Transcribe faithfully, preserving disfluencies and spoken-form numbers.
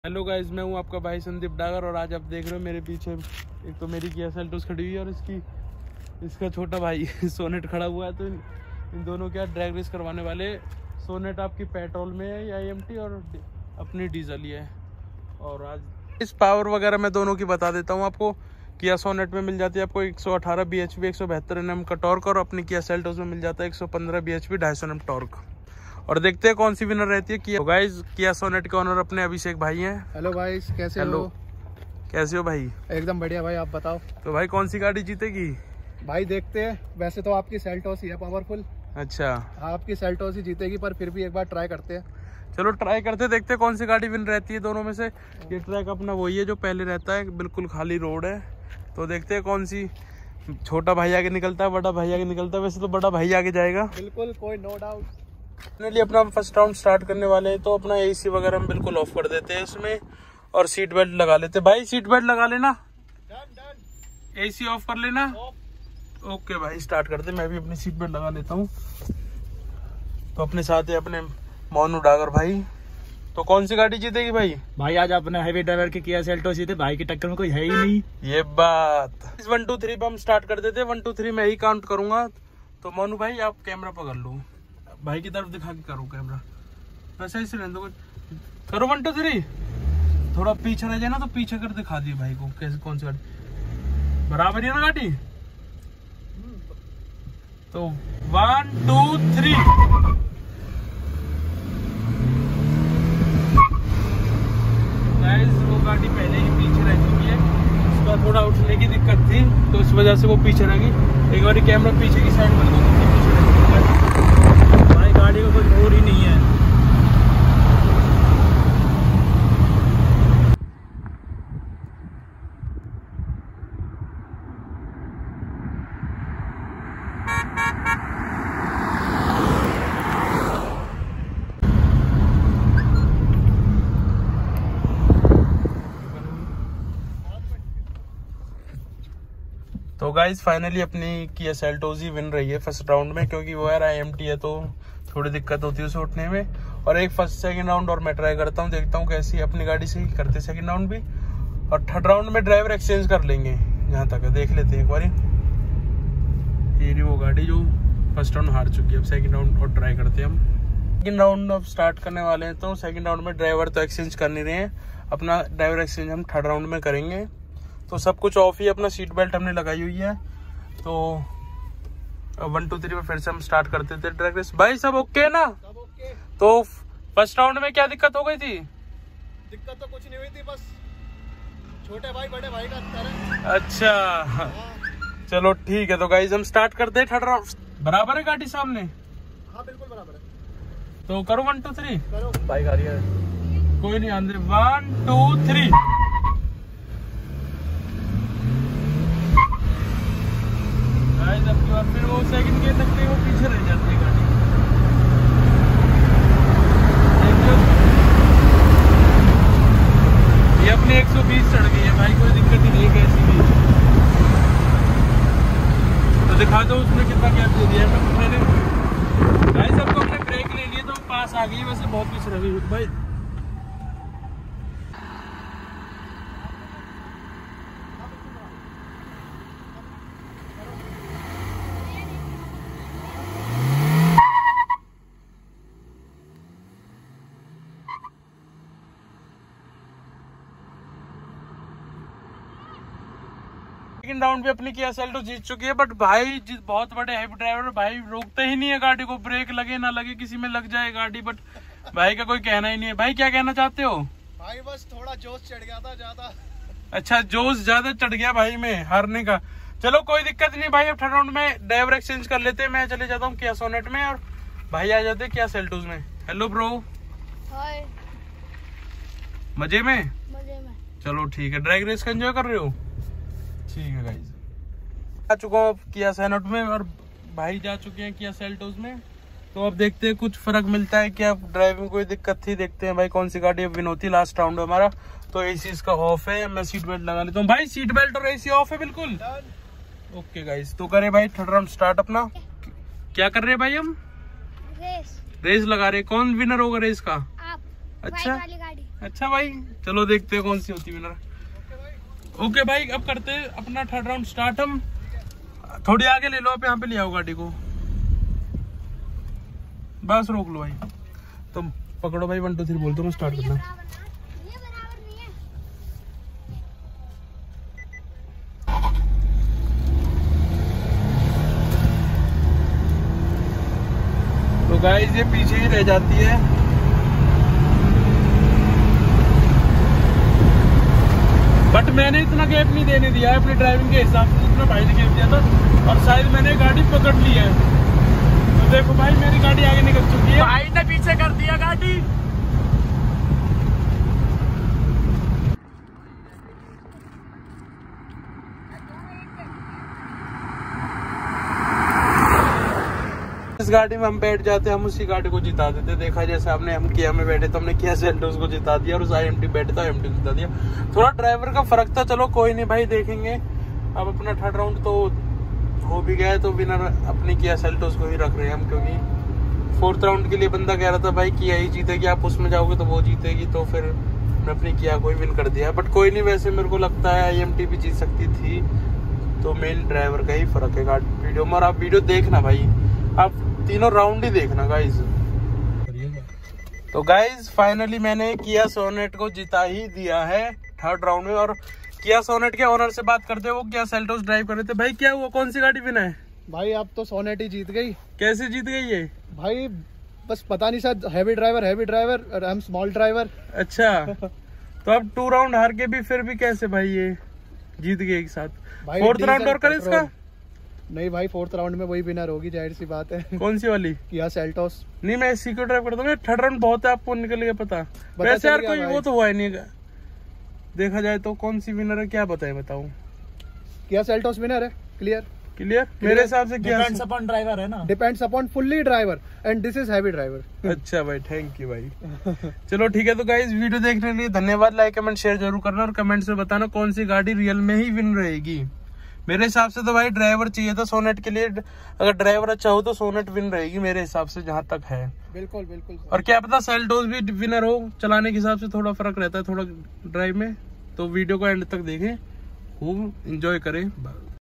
Hello guys, मैं हूं आपका भाई संदीप डागर और आज आप देख रहे हो मेरे पीछे एक तो मेरी किया सेल्टोस खड़ी हुई है और इसकी इसका छोटा भाई सोनेट खड़ा हुआ है। तो इन, इन दोनों क्या ड्रैग रेस करवाने वाले। सोनेट आपकी पेट्रोल में है या आईएमटी और अपनी डीजल ही है। और आज इस पावर वगैरह मैं दोनों की बता देता हूँ आपको। किया सोनेट में मिल जाती है आपको एक सौ अठारह बी एच पी एक सौ बहत्तर एन एम का टॉर्क और अपनी किया सेल्टोस में मिल जाता है एक सौ पंद्रह बी एच पी ढाई सौ एन एम टॉर्क। और देखते हैं कौन सी विनर रहती है। किया तो गाइस किया सोनेट के ओनर अपने अभिषेक भाई हैं। हेलो भाई, कैसे हेलो हो? कैसे हो भाई? एकदम बढ़िया भाई, आप बताओ। तो भाई कौन सी गाड़ी जीतेगी? भाई देखते हैं, वैसे तो आपकी सेल्टोस ही है पावरफुल। अच्छा, आपकी सेल्टोस ही जीतेगी, पर फिर भी एक बार ट्राई करते हैं। चलो ट्राई करते देखते कौन सी गाड़ी विन रहती है दोनों में से। ये ट्रैक अपना वही है जो पहले रहता है, बिल्कुल खाली रोड है। तो देखते हैं कौन सी छोटा भाई आगे निकलता है बड़ा भाई आगे निकलता है। वैसे तो बड़ा भाई आगे जाएगा बिल्कुल, कोई नो डाउट। फाइनली अपना फर्स्ट राउंड स्टार्ट करने वाले हैं। तो अपना एसी वगैरह हम बिल्कुल ऑफ कर देते हैं इसमें और सीट बेल्ट लगा लेते हैं। भाई सीट बेल्ट लगा लेना, डन डन। एसी ऑफ कर लेना। ओके भाई, स्टार्ट करते। मैं भी अपनी सीट बेल्ट लगा लेता हूँ। तो अपने साथ है अपने मोनू डागर भाई। तो कौन सी गाड़ी जीतेगी भाई? भाई आज अपने हैवी ड्राइवर की किया सेल्टोस ही थे, भाई की टक्कर में कोई है ही नहीं। ये बात। इस वन टू थ्री पे हम स्टार्ट कर देते। वन टू थ्री मैं ही काउंट करूंगा। तो मोनू भाई आप कैमरा पकड़ लो, भाई की तरफ दिखा के करो कैमरा। वैसे ऐसे रहने दो, करो वन टू थ्री। थोड़ा पीछे रह जाए ना तो पीछे कर दिखा दिए भाई को कैसे कौन सी गाड़ी बराबर है ना गाड़ी। तो वन टू थ्री। वो गाड़ी पहले ही पीछे रह चुकी है, उसका थोड़ा उठने की दिक्कत थी तो इस वजह से वो पीछे रह गई। एक बार कैमरा पीछे की साइड में तो पीछे रह गई भाई। गाड़ी का कोई जोर ही नहीं है। तो गाइज फाइनली अपनी किया सेल्टोस ही विन रही है फर्स्ट राउंड में, क्योंकि वो यार आईएमटी है तो थोड़ी दिक्कत होती है उसे उठने में। और एक फर्स्ट सेकंड राउंड और मैं ट्राई करता हूँ, देखता हूँ कैसी अपनी गाड़ी से ही करते सेकंड राउंड भी। और थर्ड राउंड में ड्राइवर एक्सचेंज कर लेंगे, जहाँ तक है देख लेते हैं एक बार। ये नहीं वो गाड़ी जो फर्स्ट राउंड हार चुकी है। अब सेकेंड राउंड और ट्राई करते हैं हम। सेकेंड राउंड अब स्टार्ट करने वाले हैं। तो सेकेंड राउंड में ड्राइवर तो एक्सचेंज कर नहीं रहे हैं, अपना ड्राइवर एक्सचेंज हम थर्ड राउंड में करेंगे। तो सब कुछ ऑफ ही, अपना सीट बेल्ट हमने लगाई हुई है। तो वन टू थ्री में फिर से हम स्टार्ट करते थे ड्रैग रेस। भाई सब ओके ना? सब ओके। तो फर्स्ट राउंड में क्या दिक्कत हो गई थी? दिक्कत तो कुछ नहीं हुई थी, बस छोटे भाई बड़े भाई का अंतर है। अच्छा हाँ। चलो ठीक है। तो गाइस हम स्टार्ट करते हैं थर्ड राउंड। बराबर है गाड़ी सामने? हाँ बिल्कुल बराबर है। तो करो वन टू थ्री। करो भाई, गाड़ी है कोई नहीं आंदे। One two three. और फिर वो सेकंड गियर तक वो पीछे रह जाती है गाड़ी। ये अपनी एक सौ बीस चढ़ गई है भाई, कोई दिक्कत ही नहीं है कैसी भी। तो दिखा दो उसने कितना गैप दे दिया है मैंने। भाई सबको अपने ब्रेक ले लिए तो पास आ गई, वैसे बहुत पीछे रह गई भाई। सेकंड राउंड भी अपनी किया सेल्टोस जीत चुकी है। बट भाई जिस बहुत बड़े हैवी ड्राइवर भाई रोकते ही नहीं है गाड़ी को, ब्रेक लगे ना लगे किसी में लग जाए गाड़ी। बट भाई का कोई कहना ही नहीं है। भाई क्या कहना चाहते हो? भाई बस थोड़ा जोश चढ़ गया था ज्यादा। अच्छा, जोश ज्यादा चढ़ गया भाई में हारने का। चलो कोई दिक्कत नहीं भाई, अब थर्ड राउंड में ड्राइवर एक्सचेंज कर लेते हैं। मैं चले जाता हूँ किया सोनेट में और भाई आ जाते किया सेल्टोस में। Hello bro. हाय। मजे में? मजे में। चलो ठीक है। ड्रैग रेस का एंजॉय कर रहे हो? ठीक है गाइस, आ चुका हूँ किया सोनेट में और भाई जा चुके हैं किया सेल्टोस में। तो अब देखते हैं कुछ फर्क मिलता है क्या। ड्राइविंग कोई दिक्कत थी, देखते हैं भाई कौन सी गाड़ी विन होती है। लास्ट राउंड हमारा। तो एसी इसका ऑफ है, मैं सीट बेल्ट लगा लेता हूँ। भाई सीट बेल्ट और एसी ऑफ है बिल्कुल। ओके गाइस, तो करे भाई थर्ड राउंड स्टार्ट अपना। क्या कर रहे हैं भाई हम? रेस रेस लगा रहे। कौन विनर होगा रेस का? आप। अच्छा वाली गाड़ी। अच्छा भाई, चलो देखते हैं कौन सी होती विनर। ओके भाई, अब करते हैं अपना थर्ड राउंड स्टार्ट। हम थोड़ी आगे ले लो, आप यहाँ पे ले आओ गाड़ी को, बस रोक लो भाई। तो पकड़ो भाई, वन टू थ्री बोल दो, मैं स्टार्ट करना। तो गाइस ये पीछे ही रह जाती है। बट मैंने इतना गैप नहीं देने दिया है अपनी ड्राइविंग के हिसाब से, जितना भाई ने गैप दिया था, और शायद मैंने गाड़ी पकड़ ली है। तो देखो भाई, मेरी गाड़ी आगे निकल चुकी है, भाई ने पीछे कर दिया गाड़ी। इस गाड़ी में हम बैठ जाते, हम उसी गाड़ी को जिता देते। देखा जैसे हमने हम किया में बैठे तो हमने किया सेल्टोस को जिता दिया, और उस आई एम टी बैठे तो आई एम टी को जिता दिया। थोड़ा ड्राइवर का फर्क था, चलो कोई नहीं भाई, देखेंगे। अब अपना थर्ड राउंड तो हो भी गया है, तो विनर अपनी किया सेल्टोस को ही रख रहे हैं हम, क्योंकि फोर्थ राउंड के लिए बंदा कह रहा था भाई किया ही जीतेगी, आप उसमें जाओगे तो वो जीतेगी, तो फिर मैं अपनी किया को ही विन कर दिया। बट कोई नहीं, वैसे मेरे को लगता है आई एम टी भी जीत सकती थी, तो मेन ड्राइवर का ही फर्क है वीडियो में। और आप वीडियो देखना भाई, आप तीनों राउंड ही देखना गाइज। तो गाइज फाइनली मैंने किया सोनेट को जिता ही दिया है थर्ड राउंड में। और किया सोनेट के ओनर से बात करते, वो क्या सेल्टोस ड्राइव कर रहे थे। भाई क्या हुआ, कौन सी गाड़ी विना है? भाई अब तो सोनेट ही जीत गई। कैसे जीत गई ये? भाई बस पता नहीं, शायद हैवी ड्राइवर हैवी ड्राइवर और हम स्मॉल ड्राइवर। अच्छा तो अब टू राउंड हार के भी फिर भी कैसे भाई ये जीत गए एक साथ? फोर्थ राउंड और कर इसका? नहीं भाई, फोर्थ राउंड में वही विनर होगी, जाहिर सी बात है। कौन सी वाली? Kia Seltos. नहीं, मैं इसी को ड्राइव करता हूँ। थर्ड राउंड बहुत है, आपको निकल गया पता। वैसे यार कोई वो तो हुआ ही नहीं, देखा जाए तो कौन सी विनर है, क्या बताए बताऊं? किया सेल्टोस विनर है, क्लियर क्लियर मेरे हिसाब से। डिपेंड्स अपॉन ड्राइवर है ना, depends upon fully driver, and this is heavy driver. अच्छा भाई, थैंक यू भाई। चलो ठीक है, तो गाइस वीडियो देखने के लिए धन्यवाद। लाइक कमेंट शेयर जरूर करना, और कमेंट्स में बताना कौन सी गाड़ी रियल में ही विन रहेगी। मेरे हिसाब से तो भाई ड्राइवर चाहिए था सोनेट के लिए, अगर ड्राइवर अच्छा हो तो सोनेट विन रहेगी मेरे हिसाब से, जहां तक है। बिल्कुल बिल्कुल। और क्या पता सेल्टोस भी विनर हो, चलाने के हिसाब से थोड़ा फर्क रहता है थोड़ा ड्राइव में। तो वीडियो को एंड तक देखें, खूब एंजॉय करें।